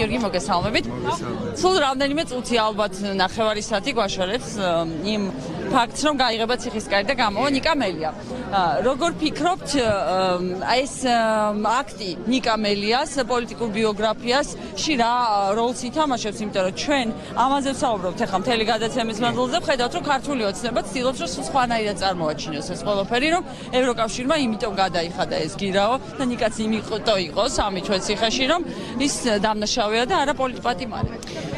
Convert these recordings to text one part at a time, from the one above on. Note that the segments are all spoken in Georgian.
გიორგი, მოგესალმებით. სულ რამდენიმე წუთი ალბათ ნახევარი-საათი გვაშორებს იმ ფაქტს, რომ გაიღება ციხისკარი და გამოვა ნიკა მელია. Როგორ ფიქრობთ, ეს აქტი ნიკა მელიას პოლიტიკურ ბიოგრაფიაში რა როლს ითამაშებს, იმიტომ რომ ჩვენ ამაზე ვსაუბრობთ ახლა მთელი გადაცემის მანძილზე, ვხედავთ, რომ ქართული ოცნება ცდილობს, რომ სხვანაირად წარმოაჩინოს ეს ყველაფერი, რომ ევროკავშირმა იმიტომ გადაიხადა ეს გირაო და ნიკაც იმიტომ იყო სამი ჩვენ ციხეში, რომ ის დამნაშავეა და არა პოლიტპატიმარი.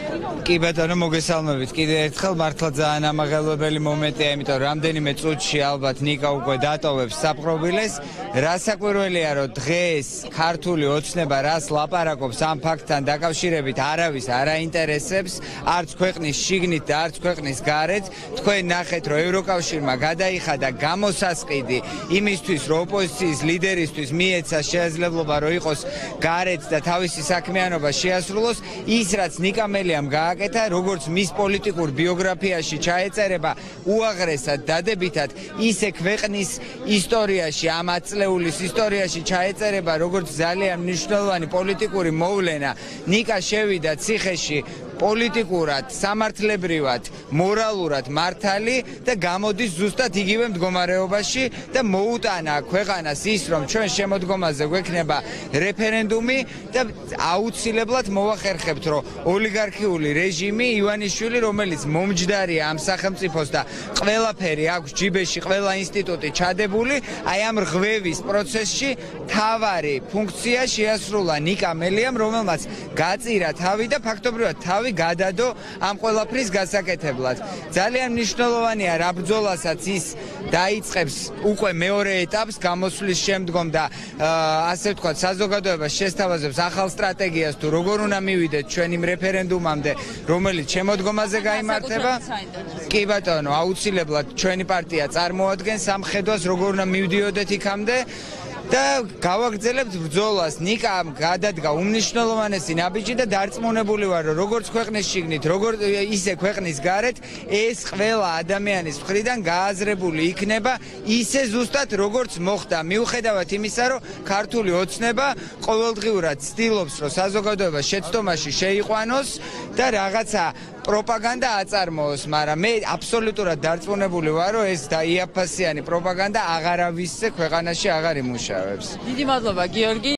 კი ბატონო, მოგესალმებით. კიდევ ერთხელ მართლა ძალიან ამაღელვებელი მომენტია, იმიტომ რომ რამდენიმე წუთში ალბათ ნიკა უკვე დატოვებს საპყრობილეს. რასაკვირველია, რომ დღეს ქართული ოცნება რას ლაპარაკობს ამ ფაქტთან დაკავშირებით არავის არ აინტერესებს, არც ქვეყნის შიგნით და არც ქვეყნის გარეთ. თქვენ ნახეთ, რომ ევროკავშირმა გადაიხადა გამოსასყიდი იმისთვის, რომ ოპოზიციის ლიდერისთვის მიეცა შესაძლებლობა, რომ იყოს გარეთ და თავისი საქმიანობა შეასრულოს, ის რაც ნიკა მელიამ გააკეთა, როგორც მის პოლიტიკურ ბიოგრაფიაში ჩაეწერება უაღრესად დადებითად, ისე ქვეყნის ისტორიაში, ამ ათწლეულის ისტორიაში ჩაეწერება, როგორც ძალიან მნიშვნელოვანი პოლიტიკური მოვლენა. ნიკა შევიდა ციხეში პოლიტიკურად, სამართლებრივად, მორალურად მართალი და გამოდის ზუსტად იგივე მდგომარეობაში და მოუტანა ქვეყანას ის, რომ ჩვენ შემოდგომაზე გვექნება რეფერენდუმი და აუცილებლად მოვახერხებთ, რომ ოლიგარქიული რეჟიმი ივანიშვილი, რომელიც მომჯდარია ამ სახელმწიფოს და ყველაფერი აქვს ჯიბეში, ყველა ინსტიტუტი ჩადებული, აი ამ რღვევის პროცესში თავარი ფუნქცია შეასრულა ნიკა მელიამ, რომელმაც გაწირა თავი და ფაქტობრივად თავი გადადო ამ ყველაფრის გასაკეთებლად. ძალიან მნიშვნელოვანია რა ბრძოლასაც ის დაიწყებს უკვე მეორე ეტაპს გამოსვლის შემდგომ და ასე ვთქვათ, საზოგადოებას შესთავაზებს ახალ სტრატეგიას თუ როგორ უნდა მივიდეთ ჩვენ იმ რეფერენდუმამდე, რომელიც შემოდგომაზე გაიმართება. კი ბატონო, აუცილებლად ჩვენი პარტია წარმოადგენს ამ ხედვას, როგორ უნდა მივდიოდეთ იქამდე. და გავაგრძელებთ ბრძოლას. ნიკა გადადგა უმნიშვნელოვანესი ნაბიჯი და დარწმუნებული ვარ, რომ როგორც ქვეყნის შიგნით, როგორც ისე ქვეყნის გარეთ, ეს ყველა ადამიანის მხრიდან გააზრებული იქნება ისე ზუსტად როგორც მოხდა. მიუხედავად იმისა, რომ ქართული ოცნება ყოველდღიურად ცდილობს, რომ საზოგადოება შეცდომაში შეიყვანოს და რაღაცა პროპაგანდა აწარმოოს, მაგრამ მე აბსოლუტურად დარწმუნებული ვარ, რომ ეს დაიაფასიანი პროპაგანდა აღარავისზე ქვეყანაში აღარ იმუშავებს. დიდი მადლობა, გიორგი.